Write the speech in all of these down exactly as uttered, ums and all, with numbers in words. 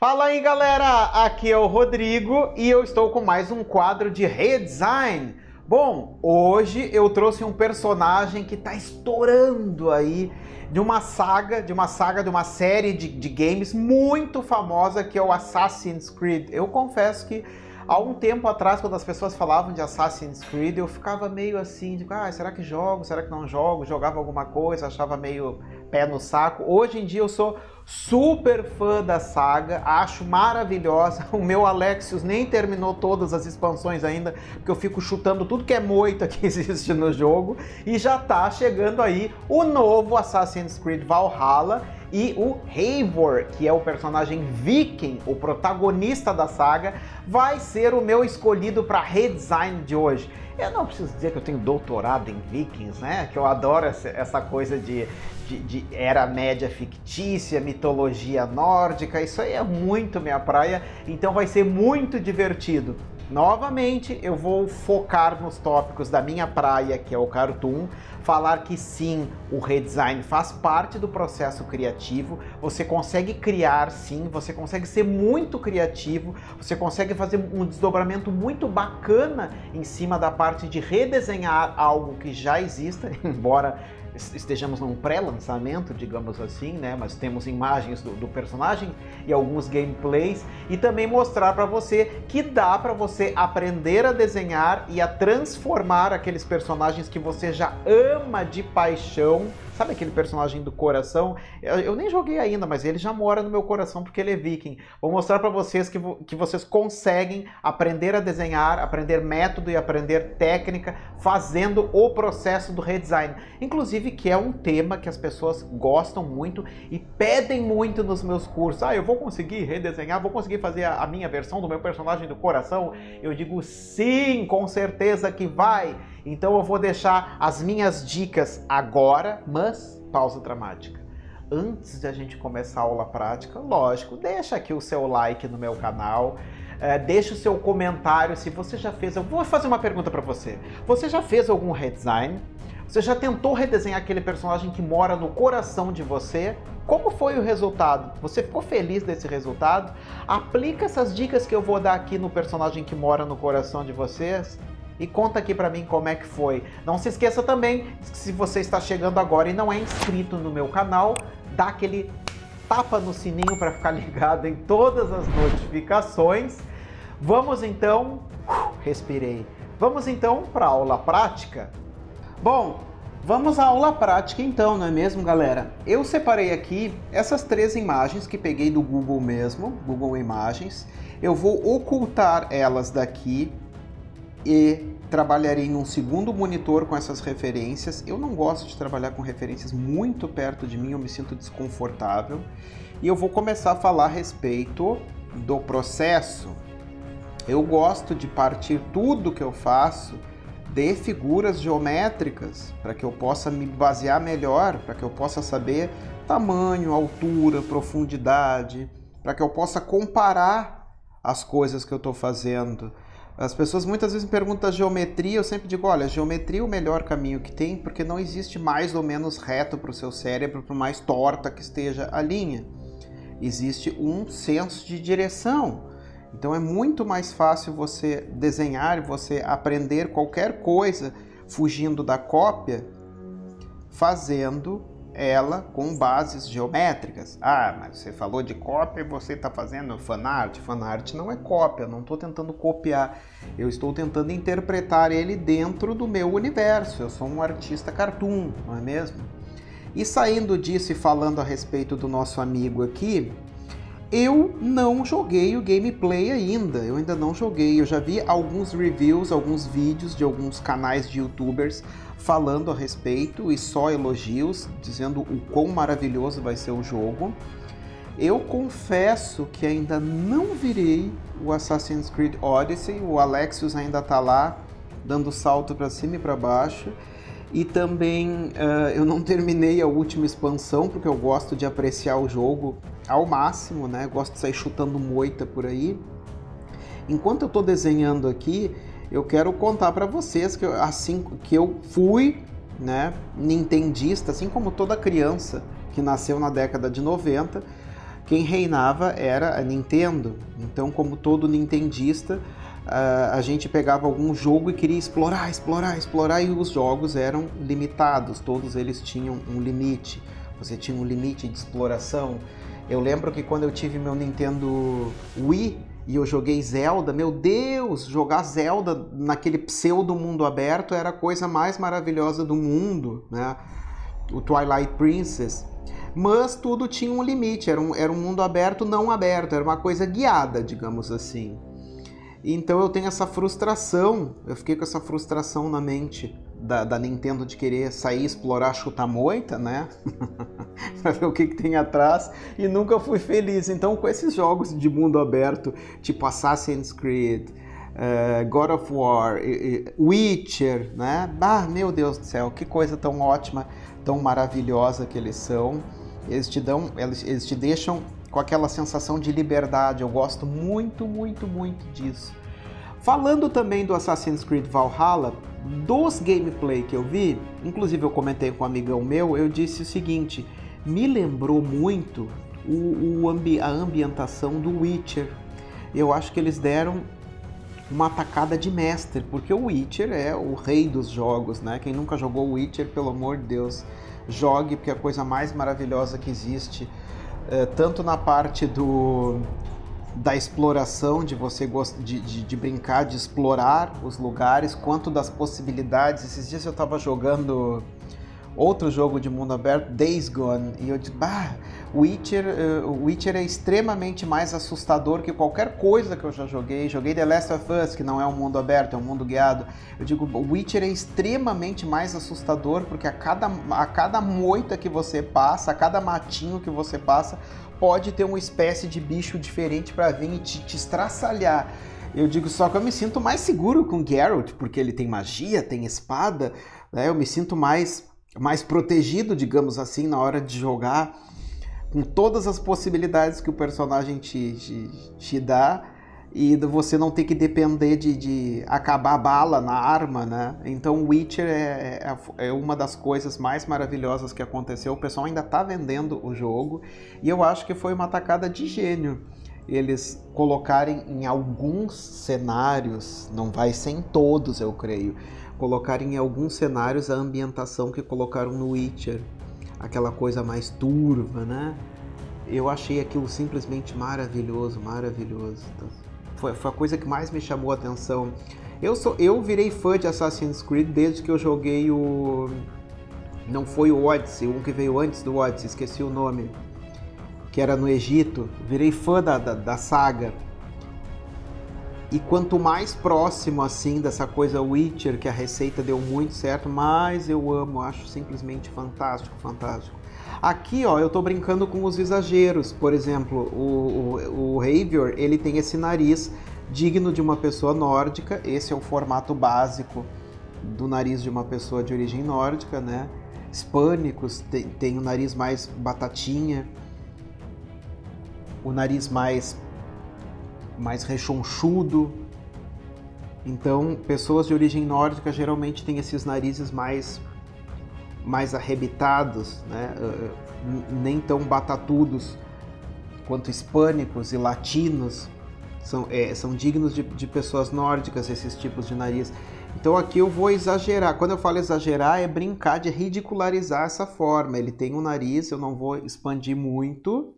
Fala aí, galera! Aqui é o Rodrigo e eu estou com mais um quadro de redesign. Bom, hoje eu trouxe um personagem que está estourando aí de uma saga, de uma saga, de uma série de, de games muito famosa que é o Assassin's Creed. Eu confesso que há um tempo atrás, quando as pessoas falavam de Assassin's Creed, eu ficava meio assim, de, ah, será que jogo, será que não jogo? Jogava alguma coisa, achava meio pé no saco. Hoje em dia eu sou super fã da saga, acho maravilhosa. O meu Alexios nem terminou todas as expansões ainda, porque eu fico chutando tudo que é moita que existe no jogo. E já tá chegando aí o novo Assassin's Creed Valhalla e o Eivor, que é o personagem viking, o protagonista da saga, vai ser o meu escolhido para redesign de hoje. Eu não preciso dizer que eu tenho doutorado em vikings, né? Que eu adoro essa coisa de, de, de era média fictícia, mitologia nórdica, isso aí é muito minha praia, então vai ser muito divertido. Novamente, eu vou focar nos tópicos da minha praia, que é o cartoon, falar que sim, o redesign faz parte do processo criativo, você consegue criar sim, você consegue ser muito criativo, você consegue fazer um desdobramento muito bacana em cima da parte de redesenhar algo que já exista, embora estejamos num pré-lançamento, digamos assim, né? Mas temos imagens do, do personagem e alguns gameplays, e também mostrar para você que dá para você aprender a desenhar e a transformar aqueles personagens que você já ama de paixão. Sabe aquele personagem do coração? Eu, eu nem joguei ainda, mas ele já mora no meu coração porque ele é viking. Vou mostrar para vocês que, que vocês conseguem aprender a desenhar, aprender método e aprender técnica fazendo o processo do redesign. Inclusive que é um tema que as pessoas gostam muito e pedem muito nos meus cursos. Ah, eu vou conseguir redesenhar, vou conseguir fazer a, a minha versão do meu personagem do coração? Eu digo sim, com certeza que vai! Então eu vou deixar as minhas dicas agora, mas pausa dramática. Antes de a gente começar a aula prática, lógico, deixa aqui o seu like no meu canal, é, deixa o seu comentário se você já fez... Eu vou fazer uma pergunta para você. Você já fez algum redesign? Você já tentou redesenhar aquele personagem que mora no coração de você? Como foi o resultado? Você ficou feliz desse resultado? Aplica essas dicas que eu vou dar aqui no personagem que mora no coração de vocês e conta aqui pra mim como é que foi. Não se esqueça também, se você está chegando agora e não é inscrito no meu canal, dá aquele tapa no sininho para ficar ligado em todas as notificações. Vamos então, respirei, vamos então para a aula prática? Bom, vamos à aula prática então, não é mesmo, galera? Eu separei aqui essas três imagens que peguei do Google mesmo, Google Imagens. Eu vou ocultar elas daqui e trabalharei num segundo monitor com essas referências. Eu não gosto de trabalhar com referências muito perto de mim, eu me sinto desconfortável. E eu vou começar a falar a respeito do processo. Eu gosto de partir tudo que eu faço de figuras geométricas, para que eu possa me basear melhor, para que eu possa saber tamanho, altura, profundidade, para que eu possa comparar as coisas que eu estou fazendo. As pessoas muitas vezes me perguntam a geometria, eu sempre digo, olha, a geometria é o melhor caminho que tem, porque não existe mais ou menos reto para o seu cérebro, por mais torta que esteja a linha. Existe um senso de direção. Então é muito mais fácil você desenhar e você aprender qualquer coisa fugindo da cópia, fazendo ela com bases geométricas. Ah, mas você falou de cópia e você está fazendo fanart. Fanart não é cópia, eu não estou tentando copiar. Eu estou tentando interpretar ele dentro do meu universo. Eu sou um artista cartoon, não é mesmo? E saindo disso e falando a respeito do nosso amigo aqui, eu não joguei o gameplay ainda, eu ainda não joguei. Eu já vi alguns reviews, alguns vídeos de alguns canais de youtubers falando a respeito e só elogios, dizendo o quão maravilhoso vai ser o jogo. Eu confesso que ainda não virei o Assassin's Creed Odyssey, o Alexios ainda tá lá, dando salto para cima e para baixo. E também uh, eu não terminei a última expansão, porque eu gosto de apreciar o jogo ao máximo, né? Gosto de sair chutando moita por aí. Enquanto eu estou desenhando aqui, eu quero contar para vocês que eu, assim que eu fui, né, nintendista, assim como toda criança que nasceu na década de noventa, quem reinava era a Nintendo. Então, como todo nintendista, a gente pegava algum jogo e queria explorar, explorar, explorar, e os jogos eram limitados, todos eles tinham um limite. Você tinha um limite de exploração. Eu lembro que quando eu tive meu Nintendo Wii e eu joguei Zelda, meu Deus, jogar Zelda naquele pseudo mundo aberto era a coisa mais maravilhosa do mundo, né? O Twilight Princess. Mas tudo tinha um limite, era um, era um mundo aberto não aberto, era uma coisa guiada, digamos assim. Então eu tenho essa frustração, eu fiquei com essa frustração na mente da, da Nintendo de querer sair, explorar, chutar moita, né? Pra ver o que, que tem atrás, e nunca fui feliz. Então com esses jogos de mundo aberto, tipo Assassin's Creed, uh, God of War, Witcher, né? Ah, meu Deus do céu, que coisa tão ótima, tão maravilhosa que eles são. Eles te dão, eles, eles te deixam com aquela sensação de liberdade. Eu gosto muito, muito, muito disso. Falando também do Assassin's Creed Valhalla, dos gameplay que eu vi, inclusive eu comentei com um amigão meu, eu disse o seguinte, me lembrou muito o, o ambi a ambientação do Witcher. Eu acho que eles deram uma tacada de mestre, porque o Witcher é o rei dos jogos, né? Quem nunca jogou o Witcher, pelo amor de Deus, jogue, porque é a coisa mais maravilhosa que existe. É, tanto na parte do, da exploração, de você de, de, de brincar, de explorar os lugares, quanto das possibilidades. Esses dias eu estava jogando outro jogo de mundo aberto, Days Gone, e eu disse, bah, Witcher, uh, Witcher é extremamente mais assustador que qualquer coisa que eu já joguei. Joguei The Last of Us, que não é um mundo aberto, é um mundo guiado. Eu digo, o Witcher é extremamente mais assustador, porque a cada, a cada moita que você passa, a cada matinho que você passa, pode ter uma espécie de bicho diferente para vir e te, te estraçalhar. Eu digo, só que eu me sinto mais seguro com Geralt, porque ele tem magia, tem espada, né? Eu me sinto mais... mais protegido, digamos assim, na hora de jogar, com todas as possibilidades que o personagem te, te, te dá, e você não ter que depender de, de acabar a bala na arma, né? Então Witcher é, é, é uma das coisas mais maravilhosas que aconteceu. O pessoal ainda tá vendendo o jogo, e eu acho que foi uma tacada de gênio eles colocarem em alguns cenários, não vai ser em todos, eu creio, colocarem em alguns cenários a ambientação que colocaram no Witcher, aquela coisa mais turva, né? Eu achei aquilo simplesmente maravilhoso, maravilhoso. Foi, foi a coisa que mais me chamou a atenção. Eu, sou, eu virei fã de Assassin's Creed desde que eu joguei o... Não foi o Odyssey, um que veio antes do Odyssey, esqueci o nome, que era no Egito. Virei fã da, da, da saga. E quanto mais próximo, assim, dessa coisa Witcher, que a receita deu muito certo, mais eu amo, acho simplesmente fantástico, fantástico. Aqui, ó, eu tô brincando com os exageros. Por exemplo, o, o, o Eivor, ele tem esse nariz digno de uma pessoa nórdica. Esse é o formato básico do nariz de uma pessoa de origem nórdica, né? Hispânicos tem, tem o nariz mais batatinha, o nariz mais... mais rechonchudo. Então, pessoas de origem nórdica geralmente têm esses narizes mais, mais arrebitados, né? Nem tão batatudos quanto hispânicos e latinos. São, é, são dignos de, de pessoas nórdicas esses tipos de nariz. Então aqui eu vou exagerar. Quando eu falo exagerar, é brincar de ridicularizar essa forma. Ele tem um nariz, eu não vou expandir muito.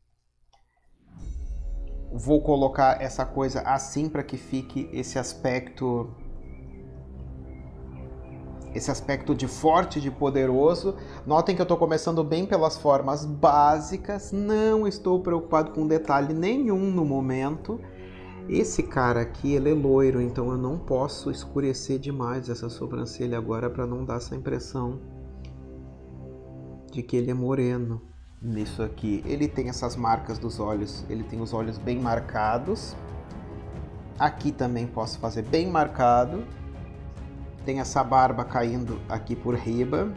Vou colocar essa coisa assim para que fique esse aspecto esse aspecto de forte, de poderoso. Notem que eu estou começando bem pelas formas básicas, não estou preocupado com detalhe nenhum no momento. Esse cara aqui, ele é loiro, então eu não posso escurecer demais essa sobrancelha agora para não dar essa impressão de que ele é moreno. Nisso aqui, ele tem essas marcas dos olhos, ele tem os olhos bem marcados. Aqui também posso fazer bem marcado. Tem essa barba caindo aqui por riba.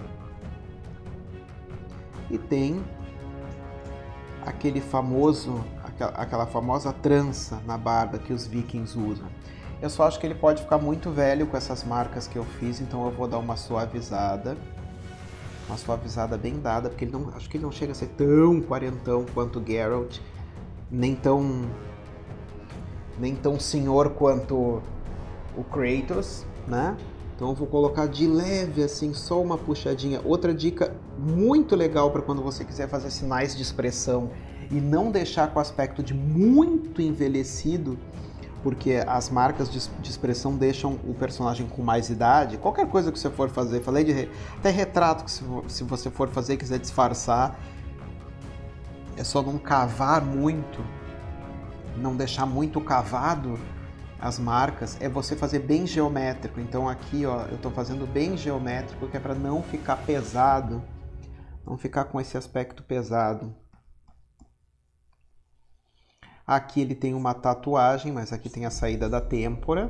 E tem aquele famoso, aquela, aquela famosa trança na barba que os vikings usam. Eu só acho que ele pode ficar muito velho com essas marcas que eu fiz, então eu vou dar uma suavizada. uma suavizada bem dada, porque ele não, acho que ele não chega a ser tão quarentão quanto o Geralt, nem tão, nem tão senhor quanto o Kratos, né? Então eu vou colocar de leve, assim, só uma puxadinha. Outra dica muito legal para quando você quiser fazer sinais de expressão e não deixar com aspecto de muito envelhecido, porque as marcas de, de expressão deixam o personagem com mais idade. Qualquer coisa que você for fazer, falei de até retrato, que se, se você for fazer e quiser disfarçar, é só não cavar muito, não deixar muito cavado as marcas, é você fazer bem geométrico. Então aqui, ó, eu estou fazendo bem geométrico, que é para não ficar pesado, não ficar com esse aspecto pesado. Aqui ele tem uma tatuagem, mas aqui tem a saída da têmpora.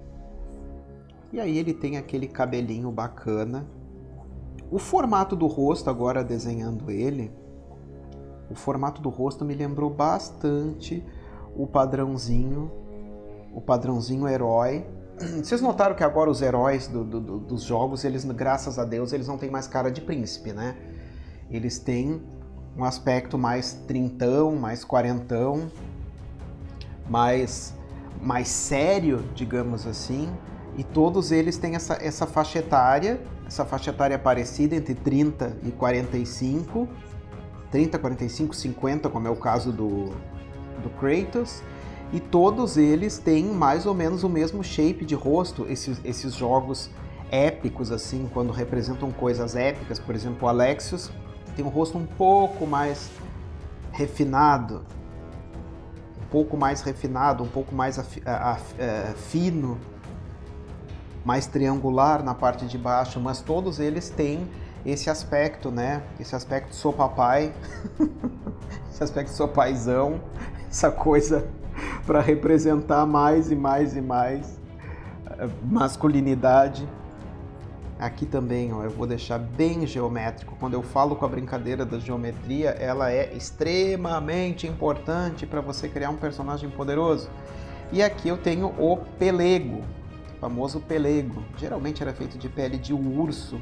E aí ele tem aquele cabelinho bacana. O formato do rosto, agora desenhando ele, o formato do rosto me lembrou bastante o padrãozinho, o padrãozinho herói. Vocês notaram que agora os heróis do, do, do, dos jogos, eles, graças a Deus, eles não têm mais cara de príncipe, né? Eles têm um aspecto mais trintão, mais quarentão, mais, mais sério, digamos assim, e todos eles têm essa, essa faixa etária, essa faixa etária parecida entre trinta e quarenta e cinco, trinta, quarenta e cinco, cinquenta, como é o caso do, do Kratos, e todos eles têm mais ou menos o mesmo shape de rosto. Esses, esses jogos épicos, assim, quando representam coisas épicas, por exemplo, o Alexios tem um rosto um pouco mais refinado, um pouco mais refinado, um pouco mais af, af, af, fino, mais triangular na parte de baixo, mas todos eles têm esse aspecto, né? Esse aspecto sou papai, esse aspecto sou paizão, essa coisa para representar mais e mais e mais masculinidade. Aqui também, ó, eu vou deixar bem geométrico. Quando eu falo com a brincadeira da geometria, ela é extremamente importante para você criar um personagem poderoso. E aqui eu tenho o pelego, o famoso pelego. Geralmente era feito de pele de urso.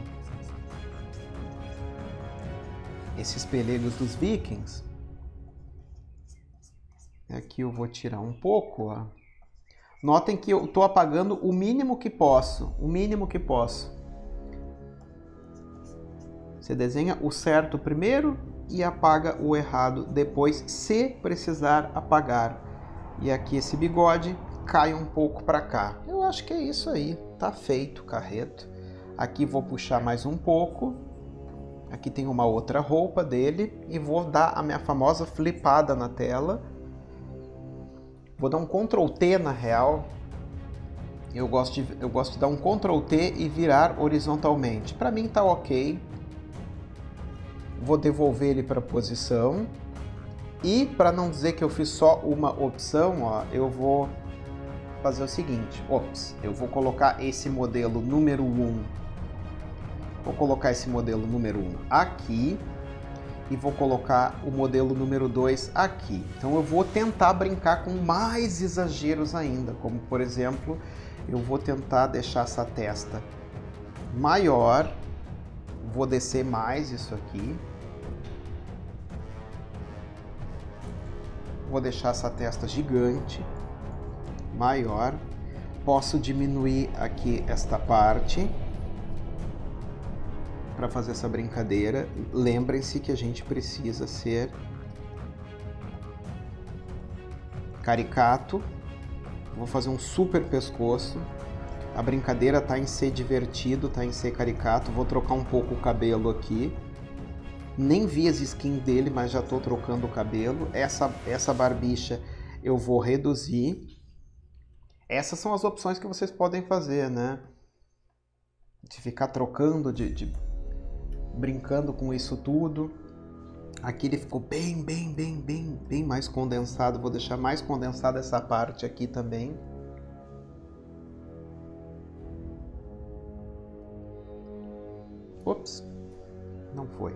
Esses pelegos dos vikings. Aqui eu vou tirar um pouco, ó. Notem que eu estou apagando o mínimo que posso, o mínimo que posso. Você desenha o certo primeiro e apaga o errado depois, se precisar apagar. E aqui esse bigode cai um pouco para cá. Eu acho que é isso aí, tá feito, Carreto. Aqui vou puxar mais um pouco. Aqui tem uma outra roupa dele e vou dar a minha famosa flipada na tela. Vou dar um control T na real. Eu gosto de, eu gosto de dar um control T e virar horizontalmente. Para mim tá ok. Vou devolver ele para a posição. E para não dizer que eu fiz só uma opção, ó, eu vou fazer o seguinte. Ops, eu vou colocar esse modelo número um. Vou colocar esse modelo número um aqui. E vou colocar o modelo número dois aqui. Então eu vou tentar brincar com mais exageros ainda. Como, por exemplo, eu vou tentar deixar essa testa maior. Vou descer mais isso aqui. Vou deixar essa testa gigante, maior. Posso diminuir aqui esta parte para fazer essa brincadeira. Lembrem-se que a gente precisa ser caricato. Vou fazer um super pescoço. A brincadeira tá em ser divertido, tá em ser caricato. Vou trocar um pouco o cabelo aqui. Nem vi as skins dele, mas já tô trocando o cabelo. Essa, essa barbicha eu vou reduzir. Essas são as opções que vocês podem fazer, né? De ficar trocando, de, de brincando com isso tudo. Aqui ele ficou bem, bem, bem, bem, bem mais condensado. Vou deixar mais condensada essa parte aqui também. Ops, não foi.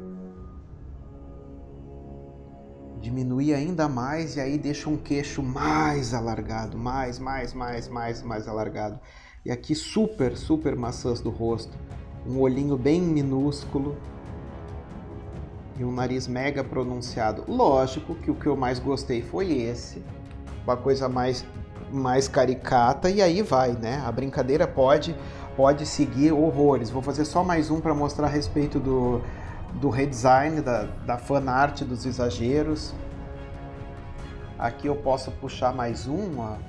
Diminuir ainda mais e aí deixa um queixo mais alargado, mais, mais, mais, mais, mais alargado. E aqui super, super maçãs do rosto. Um olhinho bem minúsculo. e um nariz mega pronunciado. Lógico que o que eu mais gostei foi esse, uma coisa mais, mais caricata, e aí vai, né? A brincadeira pode, pode seguir horrores. Vou fazer só mais um para mostrar a respeito do, do redesign, da, da fanart, dos exageros. Aqui eu posso puxar mais um, ó.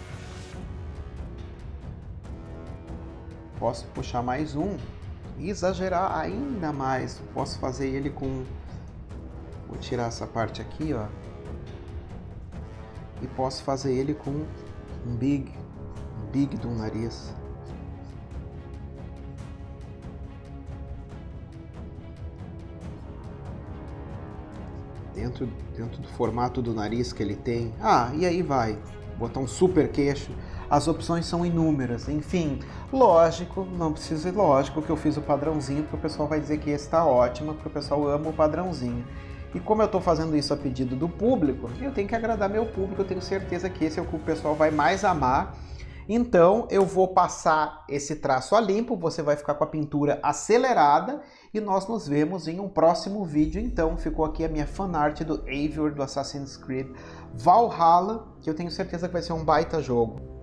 Posso puxar mais um e exagerar ainda mais. Posso fazer ele com... Vou tirar essa parte aqui, ó. E posso fazer ele com um big, um big do nariz. Dentro, dentro do formato do nariz que ele tem. Ah, e aí vai. Botar um super queixo. As opções são inúmeras. Enfim, lógico, não precisa ir lógico que eu fiz o padrãozinho, porque o pessoal vai dizer que esse está ótimo, porque o pessoal ama o padrãozinho. E como eu estou fazendo isso a pedido do público, eu tenho que agradar meu público, eu tenho certeza que esse é o que o pessoal vai mais amar. Então eu vou passar esse traço a limpo, você vai ficar com a pintura acelerada e nós nos vemos em um próximo vídeo. Então ficou aqui a minha fanart do Eivor do Assassin's Creed Valhalla, que eu tenho certeza que vai ser um baita jogo.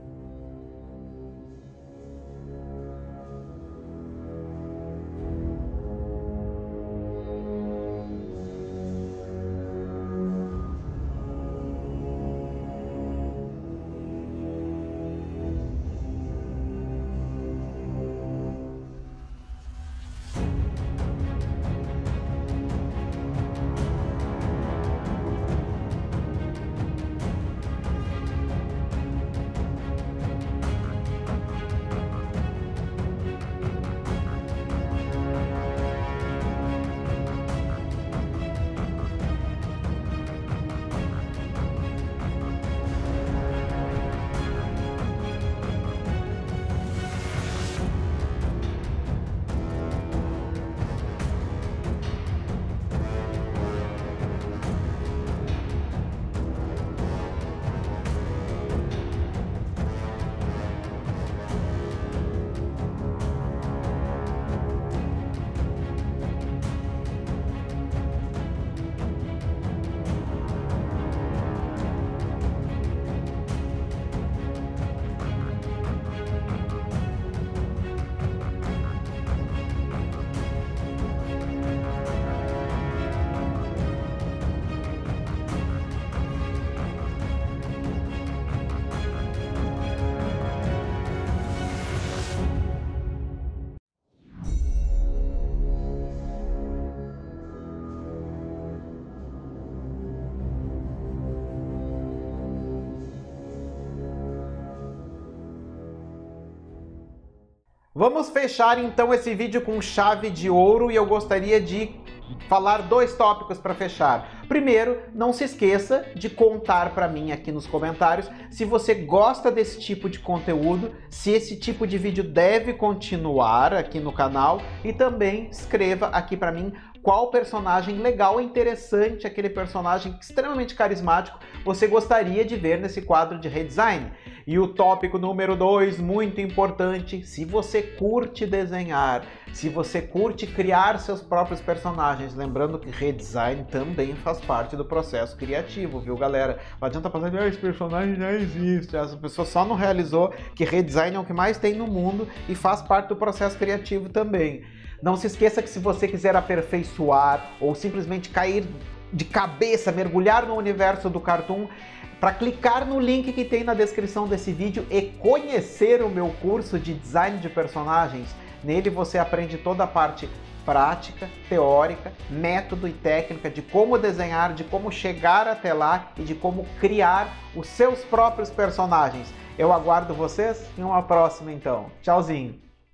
Vamos fechar então esse vídeo com chave de ouro e eu gostaria de falar dois tópicos para fechar. Primeiro, não se esqueça de contar para mim aqui nos comentários se você gosta desse tipo de conteúdo, se esse tipo de vídeo deve continuar aqui no canal e também escreva aqui para mim qual personagem legal e interessante, aquele personagem extremamente carismático, você gostaria de ver nesse quadro de redesign. E o tópico número dois, muito importante, se você curte desenhar, se você curte criar seus próprios personagens, lembrando que redesign também faz parte do processo criativo, viu galera? Não adianta falar que ah, esse personagem já existe, as pessoas só não realizou que redesign é o que mais tem no mundo e faz parte do processo criativo também. Não se esqueça que se você quiser aperfeiçoar ou simplesmente cair de cabeça, mergulhar no universo do Cartoon, para clicar no link que tem na descrição desse vídeo e conhecer o meu curso de design de personagens. Nele você aprende toda a parte prática, teórica, método e técnica de como desenhar, de como chegar até lá e de como criar os seus próprios personagens. Eu aguardo vocês em uma próxima então. Tchauzinho!